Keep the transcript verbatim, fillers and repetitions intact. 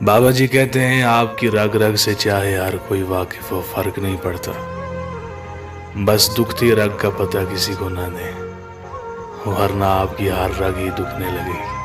बाबा जी कहते हैं आपकी रग रग से चाहे हर कोई वाकिफ हो, फर्क नहीं पड़ता, बस दुखती रग का पता किसी को ना दे, वरना आपकी हर रग ही दुखने लगेगी।